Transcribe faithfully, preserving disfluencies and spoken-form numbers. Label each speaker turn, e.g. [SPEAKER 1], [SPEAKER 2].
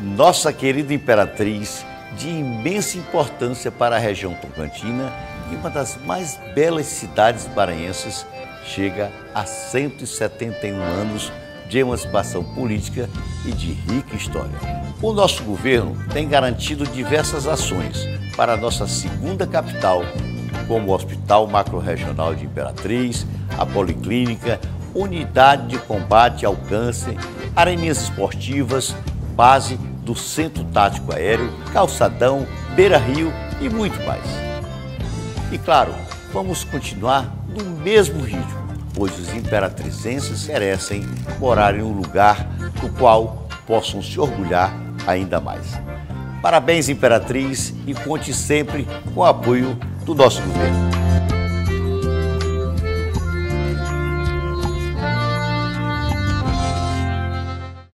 [SPEAKER 1] Nossa querida Imperatriz, de imensa importância para a região tocantina e uma das mais belas cidades maranhenses, chega a cento e setenta e um anos de emancipação política e de rica história. O nosso governo tem garantido diversas ações para a nossa segunda capital, como o Hospital Macro-Regional de Imperatriz, a Policlínica, Unidade de Combate ao Câncer, areninhas esportivas, base do Centro Tático Aéreo, Calçadão, Beira Rio e muito mais. E claro, vamos continuar no mesmo ritmo, pois os imperatrizenses merecem morar em um lugar do qual possam se orgulhar ainda mais. Parabéns, Imperatriz, e conte sempre com o apoio do nosso governo.